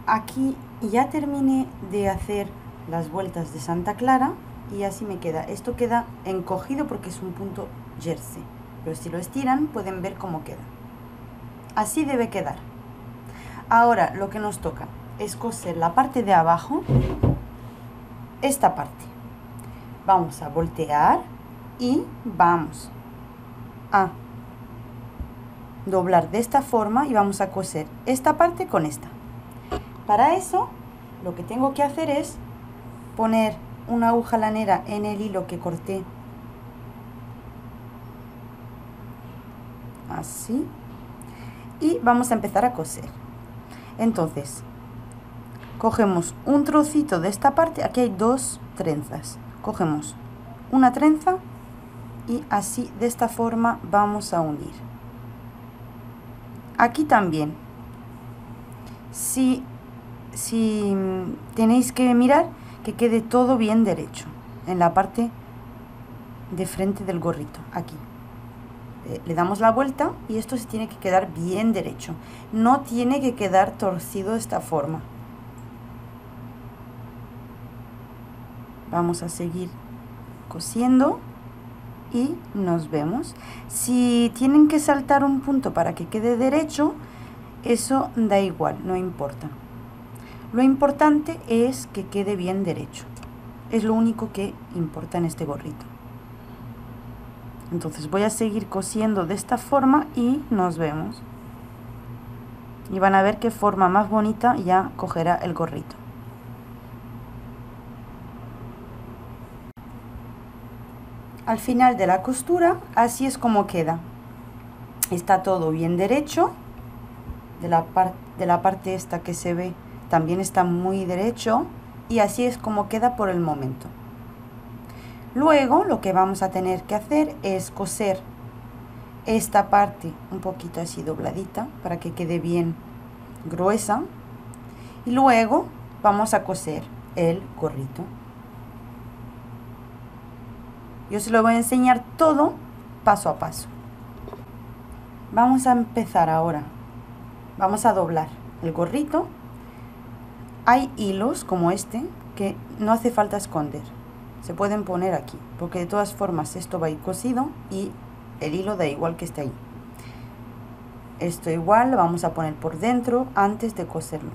Aquí ya terminé de hacer las vueltas de Santa Clara y así me queda. Esto queda encogido porque es un punto jersey, pero si lo estiran pueden ver cómo queda. Así debe quedar. Ahora lo que nos toca es coser la parte de abajo, esta parte. Vamos a voltear y vamos a doblar de esta forma y vamos a coser esta parte con esta. Para eso lo que tengo que hacer es poner una aguja lanera en el hilo que corté, así, y vamos a empezar a coser. Entonces cogemos un trocito de esta parte, aquí hay dos trenzas, cogemos una trenza y así de esta forma vamos a unir. Aquí también, si tenéis que mirar que quede todo bien derecho en la parte de frente del gorrito, aquí. Le damos la vuelta y esto se tiene que quedar bien derecho, no tiene que quedar torcido de esta forma. Vamos a seguir cosiendo y nos vemos. Si tienen que saltar un punto para que quede derecho, eso da igual, no importa. Lo importante es que quede bien derecho. Es lo único que importa en este gorrito. Entonces voy a seguir cosiendo de esta forma y nos vemos. Y van a ver qué forma más bonita ya cogerá el gorrito. Al final de la costura, así es como queda. Está todo bien derecho. De la parte esta que se ve también está muy derecho. Y así es como queda por el momento. Luego lo que vamos a tener que hacer es coser esta parte un poquito así dobladita para que quede bien gruesa. Y luego vamos a coser el gorrito. Yo se lo voy a enseñar todo paso a paso. Vamos a empezar ahora. Vamos a doblar el gorrito. Hay hilos como este que no hace falta esconder. Se pueden poner aquí, porque de todas formas esto va a ir cosido y el hilo da igual que esté ahí. Esto igual lo vamos a poner por dentro antes de coserlo.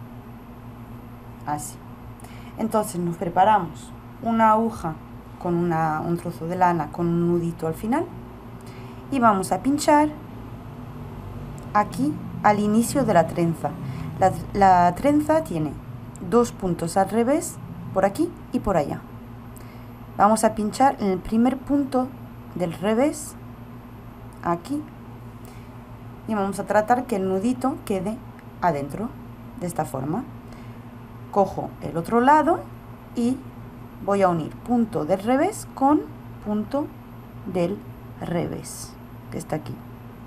Así. Entonces nos preparamos una aguja con un trozo de lana con un nudito al final y vamos a pinchar aquí al inicio de la trenza. La trenza tiene dos puntos al revés, por aquí y por allá. Vamos a pinchar en el primer punto del revés, aquí, y vamos a tratar que el nudito quede adentro, de esta forma. Cojo el otro lado y voy a unir punto del revés con punto del revés, que está aquí.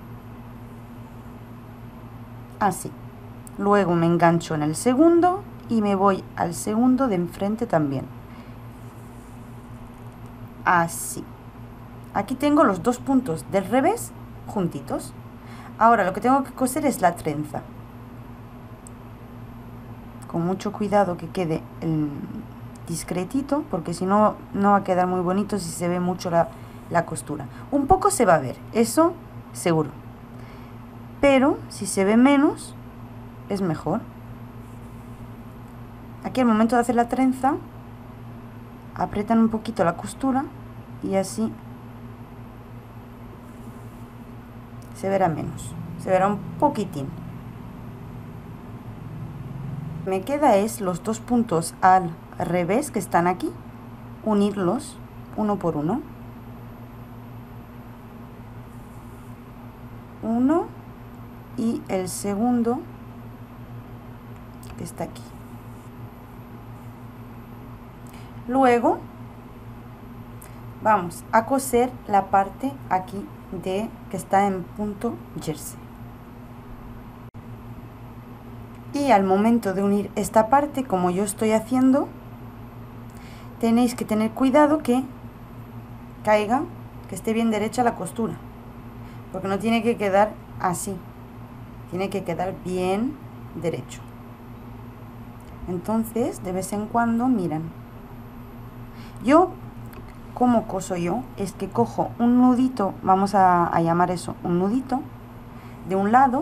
Así. Luego me engancho en el segundo y me voy al segundo de enfrente también. Así. Aquí tengo los dos puntos del revés juntitos. Ahora lo que tengo que coser es la trenza. Con mucho cuidado que quede discretito, porque si no, no va a quedar muy bonito si se ve mucho la costura. Un poco se va a ver, eso seguro. Pero si se ve menos, es mejor. Aquí al momento de hacer la trenza, aprietan un poquito la costura y así se verá menos, se verá un poquitín. Me queda es los dos puntos al revés que están aquí, unirlos uno por uno. Uno y el segundo que está aquí. Luego vamos a coser la parte aquí que está en punto jersey. Y al momento de unir esta parte, como yo estoy haciendo, tenéis que tener cuidado que caiga, que esté bien derecha la costura, porque no tiene que quedar así, tiene que quedar bien derecho. Entonces, de vez en cuando, miren. Yo, ¿cómo coso yo? Es que cojo un nudito, vamos a llamar eso un nudito, de un lado,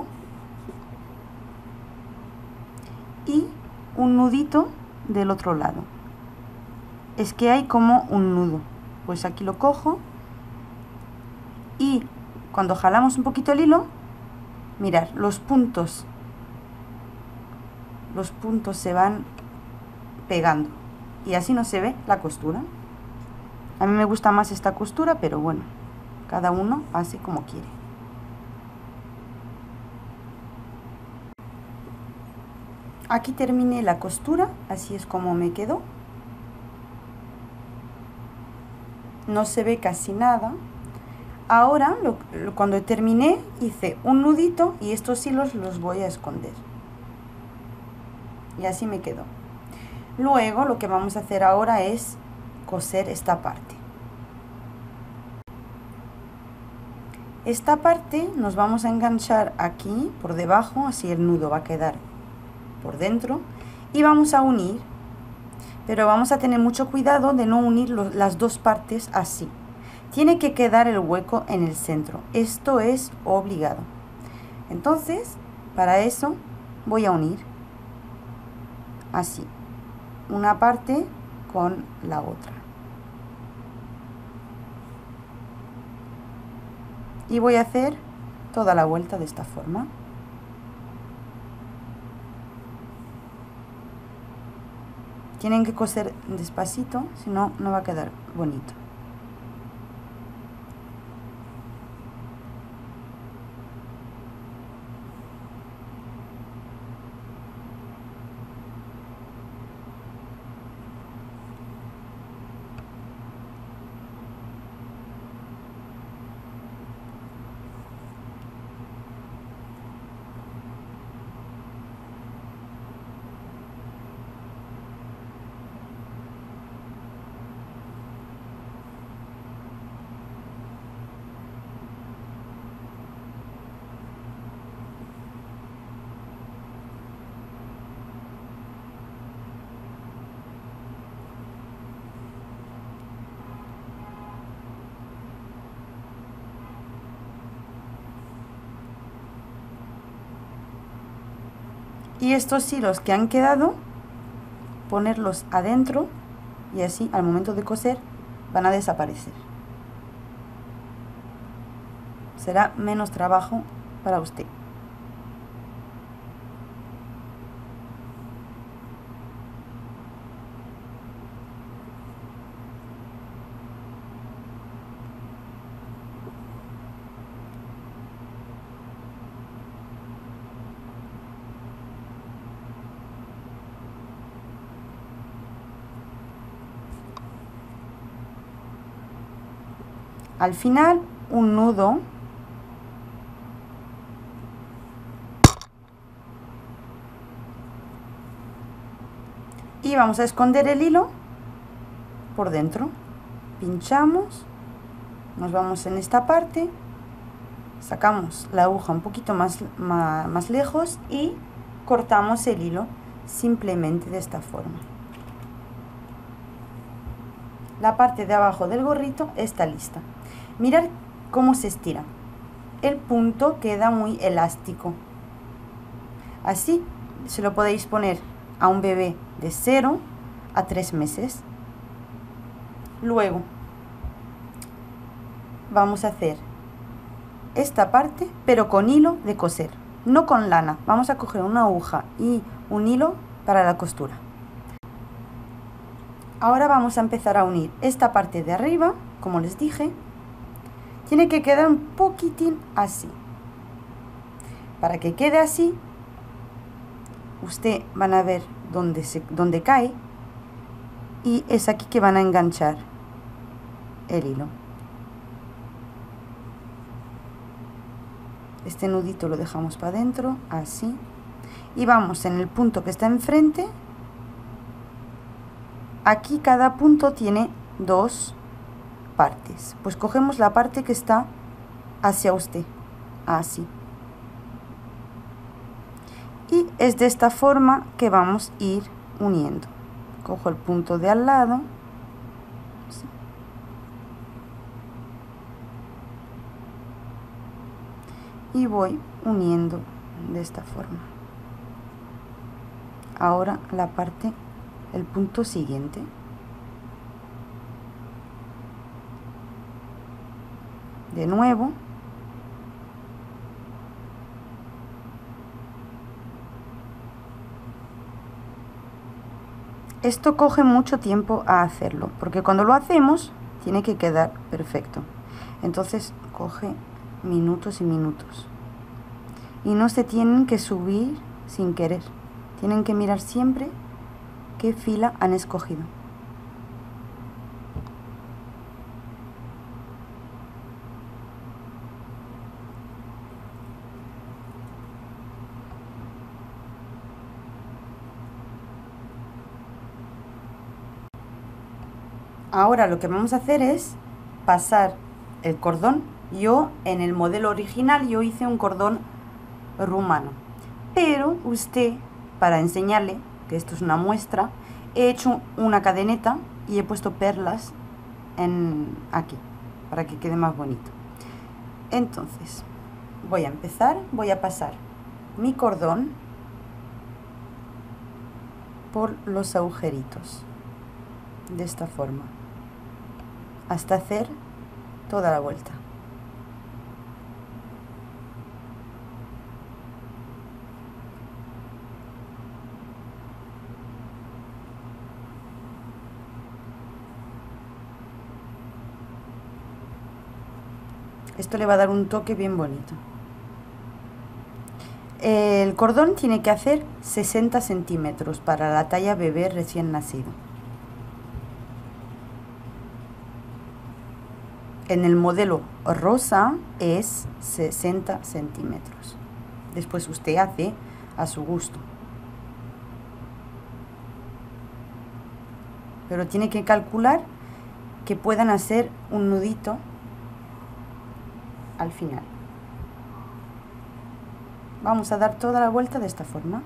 y un nudito del otro lado. Es que hay como un nudo. Pues aquí lo cojo y cuando jalamos un poquito el hilo, mirad, los puntos se van pegando y así no se ve la costura. A mí me gusta más esta costura, pero bueno, cada uno hace como quiere. Aquí terminé la costura, así es como me quedó. No se ve casi nada. Ahora, cuando terminé, hice un nudito y estos hilos los voy a esconder. Y así me quedó. Luego, lo que vamos a hacer ahora es coser esta parte. Esta parte nos vamos a enganchar aquí por debajo, así el nudo va a quedar por dentro. Y vamos a unir, pero vamos a tener mucho cuidado de no unir las dos partes así. Tiene que quedar el hueco en el centro. Esto es obligado. Entonces, para eso voy a unir así, una parte con la otra. Y voy a hacer toda la vuelta de esta forma. Tienen que coser despacito, si no, no va a quedar bonito. Y estos hilos que han quedado, ponerlos adentro y así al momento de coser van a desaparecer. Será menos trabajo para usted. Al final, un nudo y vamos a esconder el hilo por dentro. Pinchamos, nos vamos en esta parte, sacamos la aguja un poquito más lejos y cortamos el hilo simplemente de esta forma. La parte de abajo del gorrito está lista. Mirad cómo se estira. El punto queda muy elástico. Así se lo podéis poner a un bebé de 0 a 3 meses. Luego vamos a hacer esta parte, pero con hilo de coser, no con lana. Vamos a coger una aguja y un hilo para la costura. Ahora vamos a empezar a unir esta parte de arriba, como les dije. Tiene que quedar un poquitín así. Para que quede así, ustedes van a ver dónde cae y es aquí que van a enganchar el hilo. Este nudito lo dejamos para adentro, así. Y vamos en el punto que está enfrente. Aquí cada punto tiene 2 partes. Pues cogemos la parte que está hacia usted, así. Y es de esta forma que vamos a ir uniendo. Cojo el punto de al lado, ¿sí? Y voy uniendo de esta forma. Ahora la parte, el punto siguiente. De nuevo. Esto coge mucho tiempo a hacerlo, porque cuando lo hacemos tiene que quedar perfecto. Entonces coge minutos y minutos. Y no se tienen que subir sin querer. Tienen que mirar siempre qué fila han escogido. Ahora lo que vamos a hacer es pasar el cordón. Yo en el modelo original yo hice un cordón rumano, pero usted, para enseñarle que esto es una muestra, he hecho una cadeneta y he puesto perlas aquí para que quede más bonito. Entonces voy a empezar, voy a pasar mi cordón por los agujeritos de esta forma hasta hacer toda la vuelta. Esto le va a dar un toque bien bonito. El cordón tiene que hacer 60 centímetros para la talla bebé recién nacido. En el modelo rosa es 60 centímetros. Después usted hace a su gusto. Pero tiene que calcular que puedan hacer un nudito al final. Vamos a dar toda la vuelta de esta forma.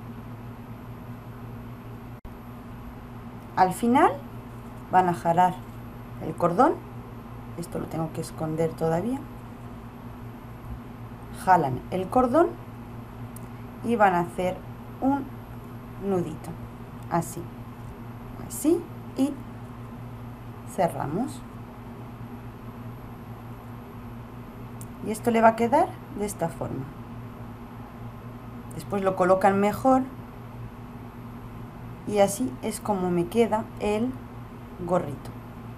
Al final van a jalar el cordón. Esto lo tengo que esconder todavía. Jalan el cordón y van a hacer un nudito. Así. Así. Y cerramos. Y esto le va a quedar de esta forma. Después lo colocan mejor. Y así es como me queda el gorrito.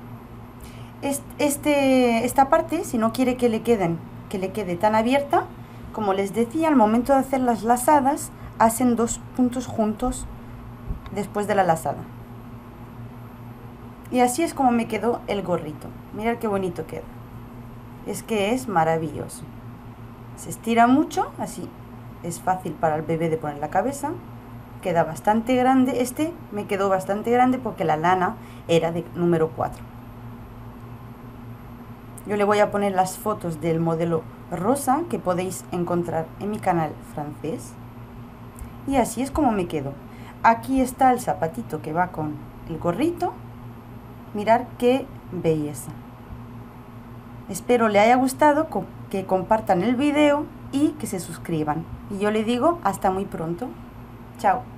Esta parte, si no quiere que le quede tan abierta, como les decía, al momento de hacer las lazadas, hacen 2 puntos juntos después de la lazada. Y así es como me quedó el gorrito. Mirad qué bonito queda. Es que es maravilloso. Se estira mucho, así es fácil para el bebé de poner la cabeza. Queda bastante grande. Este me quedó bastante grande porque la lana era de número 4. Yo le voy a poner las fotos del modelo rosa que podéis encontrar en mi canal francés. Y así es como me quedo. Aquí está el zapatito que va con el gorrito. Mirad qué belleza. Espero le haya gustado, que compartan el video y que se suscriban. Y yo le digo hasta muy pronto. Chao.